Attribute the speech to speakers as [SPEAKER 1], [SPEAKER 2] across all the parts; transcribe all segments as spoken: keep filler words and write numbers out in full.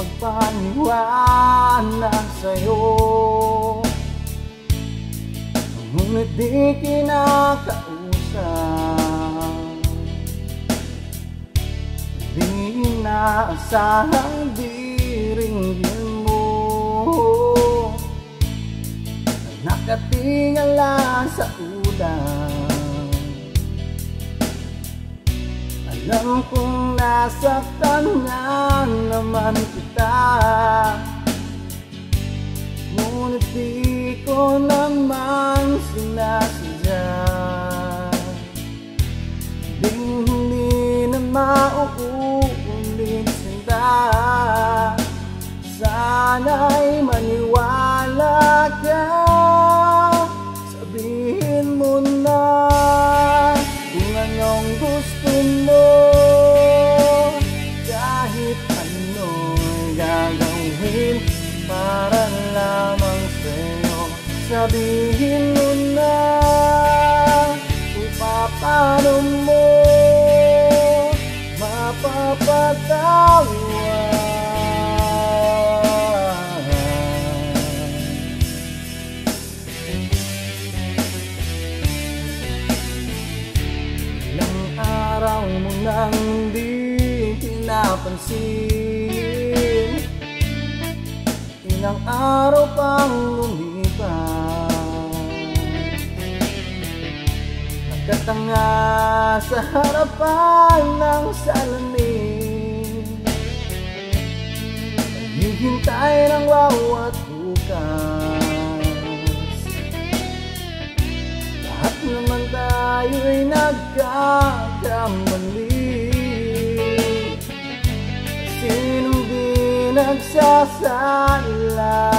[SPEAKER 1] magpaniwala sa'yo, ngunit di kinakausap. Di inaasahang diringgin mo, nakatingala sa ulan. Alam kong nasaktan na naman kita, ngunit di ko naman sinasadya. Di hindi na mauulit sinta, sana'y maniwala ka. Sabihin mo na kung anong gusto mo, kahit ano'y gagawin para lamang sa'yo. Sabihin mo na kung paano mo mapapatawa. Araw mo nang di pinapansin, ilang araw pang lumipas, nakatanga sa harapan ng salamin, naghihintay ng bawat bukas. Lahat naman tayo'y nagkakamali, sinong di nagsasala.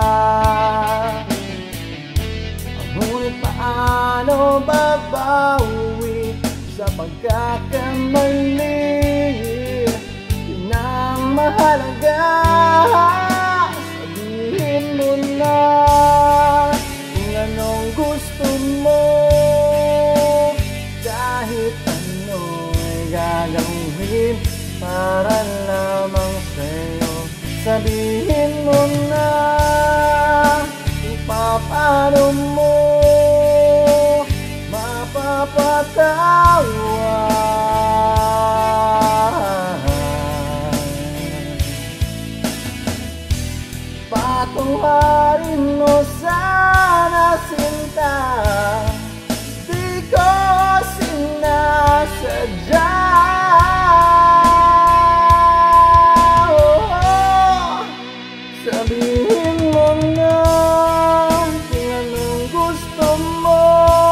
[SPEAKER 1] Ngunit paano babawi sa pagkakamali? Yun ang mahalaga. Sabihin mo na kung anong gusto mo, kahit ano'y gagawin para lamang sa'yo. Sabihin mo na kung paano mo mapapatawa. Patuharin mo sana sinta, di ko sinasadya. Sabihin mo na kung anong gusto mo,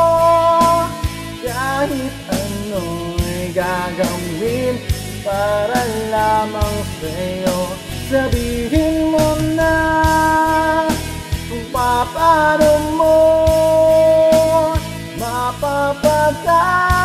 [SPEAKER 1] kahit ano'y gagawin para lamang sa'yo. Sabihin mo na kung paano mo mapapagkakas.